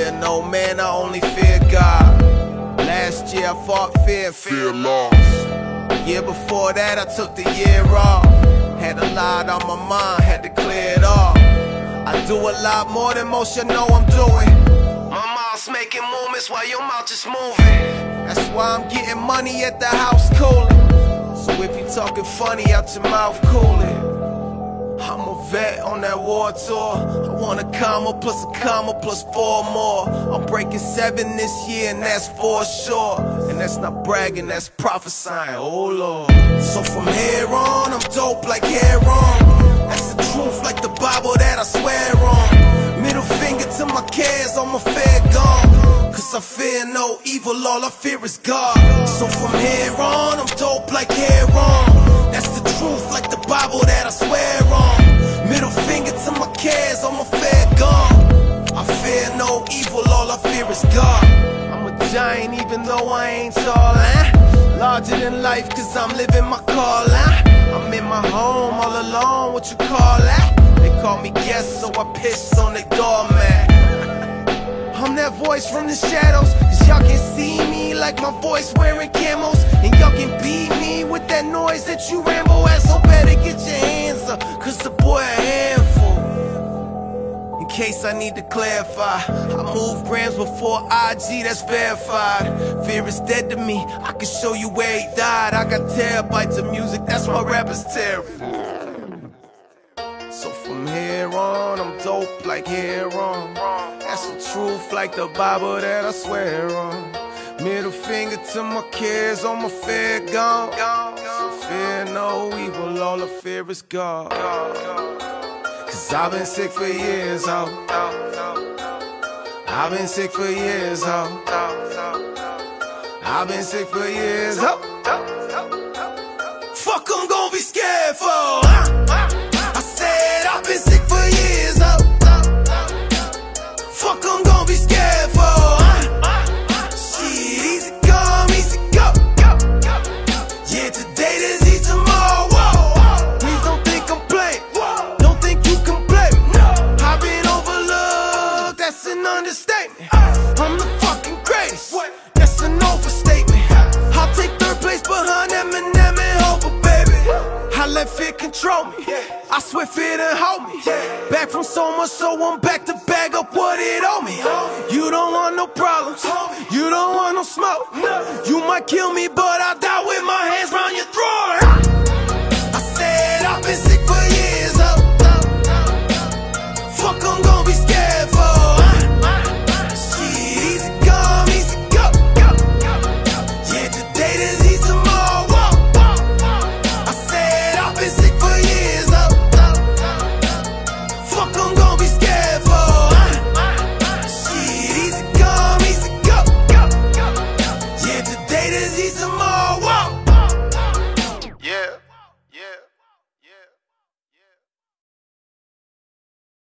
fear no man, I only fear God. Last year I fought fear loss. Year before that I took the year off. Had a lot on my mind, had to clear it off. I do a lot more than most you know I'm doing. My mouth's making movements while your mouth just moving. That's why I'm getting money at the house coolin. So if you talking funny out your mouth, coolin'. I'm a vet on that war tour. I want a comma plus a comma plus 4 more. I'm breaking 7 this year and that's for sure. And that's not bragging, that's prophesyin', oh Lord. So from here on, I'm dope like hair on. That's the truth like the Bible that I swear on. Middle finger to my kids, I'm a fair gone. Cause I fear no evil, all I fear is God. So from here on, I'm dope like hair on. That's the truth like the Bible that I swear on. Middle finger to my kids, I'm a fair gone. I fear no evil, all I fear is God. I'm a giant even though I ain't tall, larger than life cause I'm living my call, I'm in my home all alone, what you call that? They call me guest so I piss on the doormat. I'm that voice from the shadows, cause y'all can see me like my voice wearing camos. And y'all can beat me with that noise that you ramble at. So better get your hands up, cause the boy a handful. In case I need to clarify, I move grams before IG, that's verified. Fear is dead to me, I can show you where he died. I got terabytes of music, that's why rappers terrible. So from here on, I'm dope like hair on. That's the truth like the Bible that I swear on. Middle finger to my kids, on my fair gone. So fear no evil, all I fear is God. Cause I've been sick for years, oh. I've been sick for years, oh. I've been sick for years, oh. Fuck I'm gonna be scared for. I said I've been sick for years, oh. Fuck I'm gonna be scared for. Shit, easy come, easy go. Yeah, today there's easy tomorrow. Please don't think I'm playing, don't think you can play me. I've been overlooked, that's an understatement. I'm the fucking greatest, that's an overstatement. I'll take 3rd place behind Eminem and Hova, baby. I let fear control me, I swear fear done hold me. Back from so much, so I'm back to bag up what it owe me. You don't want no problems, you don't want no smoke. You might kill me, but I'll die with my hands round your throat. I said I've been sick for years, oh. Fuck I'm gonna be scared for. Shit, easy come, easy go. Yeah, today there's easy tomorrow. I said I've been sick for years, oh. Fuck I'm gonna be scared for. Shit, easy come, easy go. Yeah, today there's easy tomorrow.